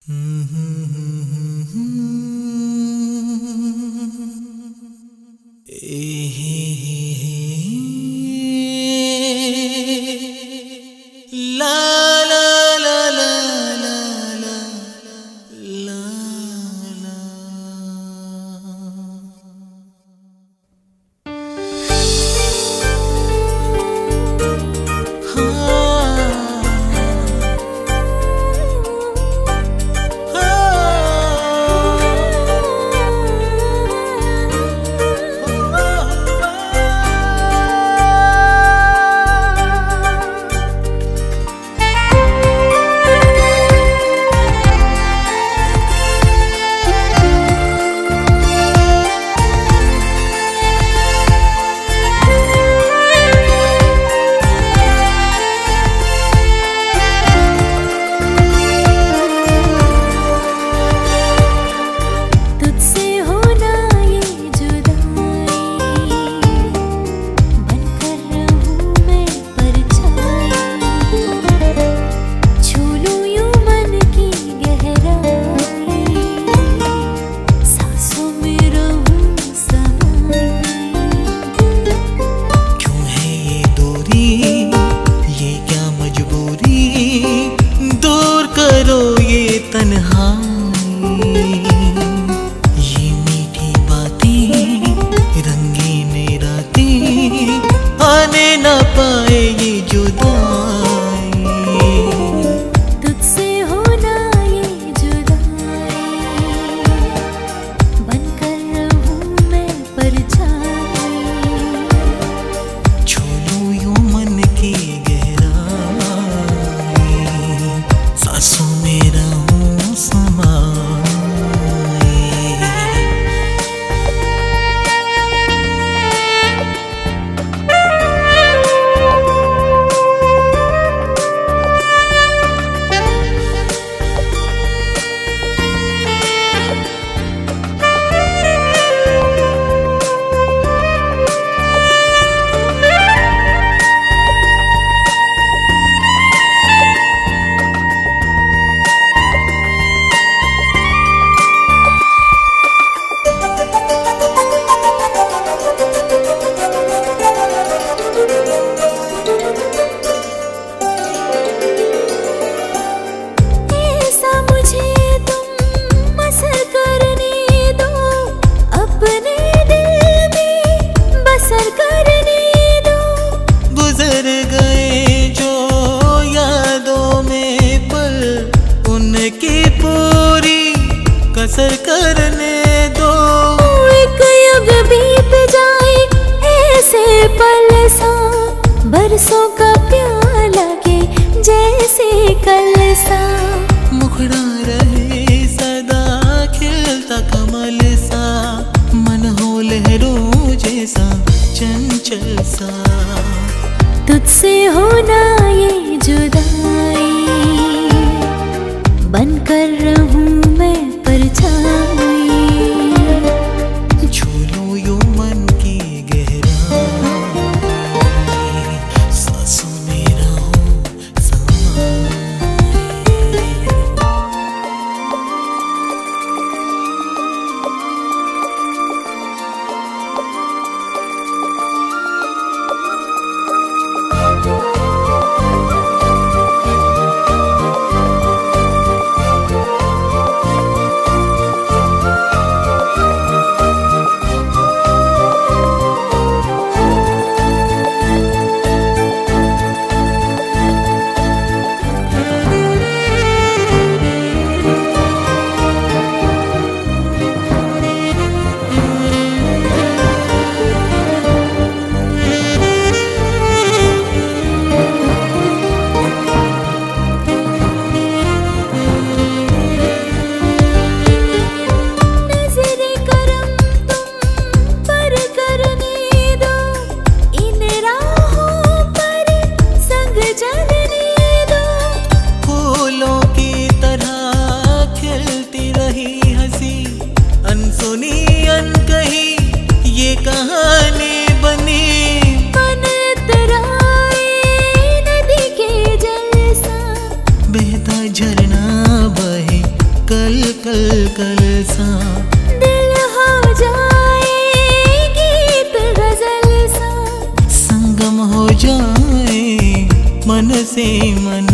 असर करने दो। एक युग बीत जाए ऐसे पल सा, बरसों का प्याला के जैसे कल सा। मुखड़ा रहे सदा खिलता कमल सा, मन हो लहरों जैसा चंचल सा। तुझसे होना ये जुदाई, बनकर रहूं मैं परछाई। छू लो यूं मन की गहराई, सांसों में रहूं समाई। कल कल कल सा दिल हो जाए गीत गजल सा, संगम हो जाए मन से मन